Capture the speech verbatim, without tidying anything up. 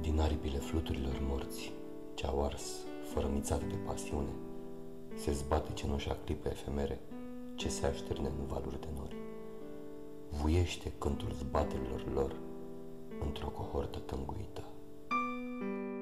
Din aripile fluturilor morți, ce-au ars, fără mițat de pasiune, se zbate cenușa clipe efemere, ce se așterne în valuri de nori. Vuiește cântul zbaterilor lor într-o cohortă tânguită.